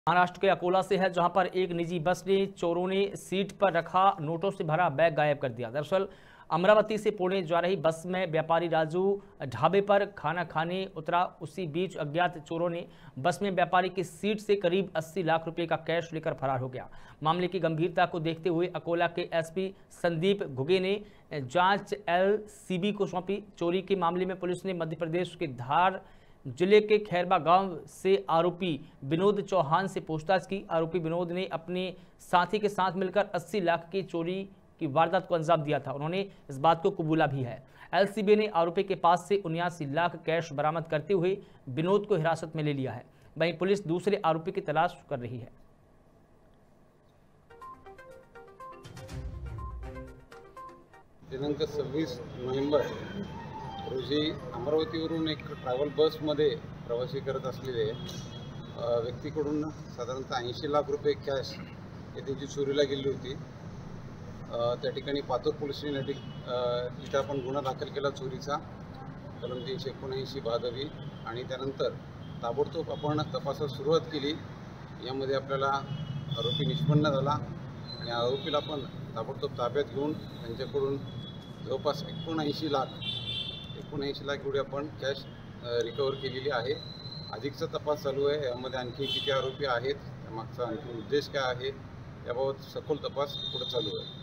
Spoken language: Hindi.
महाराष्ट्र के अकोला से है, जहां पर एक निजी बस ने चोरों ने सीट पर रखा नोटों से भरा बैग गायब कर दिया। दरअसल अमरावती से पुणे जा रही बस में व्यापारी राजू ढाबे पर खाना खाने उतरा। उसी बीच अज्ञात चोरों ने बस में व्यापारी की सीट से करीब 80 लाख रुपए का कैश लेकर फरार हो गया। मामले की गंभीरता को देखते हुए अकोला के एसपी संदीप घुगे ने जांच एलसीबी को सौंपी। चोरी के मामले में पुलिस ने मध्य प्रदेश के धार जिले के खैरबा गांव से आरोपी विनोद चौहान से पूछताछ की। आरोपी विनोद ने अपने साथी के साथ मिलकर 80 लाख की चोरी की वारदात को अंजाम दिया था। उन्होंने इस बात को कबूला भी है। एलसीबी ने आरोपी के पास से 79 लाख कैश बरामद करते हुए विनोद को हिरासत में ले लिया है। वहीं पुलिस दूसरे आरोपी की तलाश कर रही है। दिनांक 26 नोव्हेंबर रोजी अमरावतीवरून एक ट्रॅव्हल बसमध्ये प्रवासी करत असलेले व्यक्तीकडून साधारणतः 80 लाख रुपये कॅश हे त्यांची चोरीला गेली होती। त्या ठिकाणी पातूर पोलीस स्टेशन इथं आपण गुन्हा दाखल केला चोरीचा, कलम 379 भादवी, आणि त्यानंतर ताबडतोब आपण तपासास सुरुवात केली। यामध्ये आपल्याला आरोपी निष्पन्न झाला आणि आरोपीला आपण ताबडतोब ताब्यात घेऊन त्यांच्याकडून जवळपास 79 लाख एवढी आपण कॅश रिकवर केलेली आहे। अधिकचा तपास चालू आहे। यामध्ये आणखी किती आरोपी आहेत, त्यामागचा आणखी उद्देश काय आहे याबाबत सखोल तपास पुढे चालू आहे।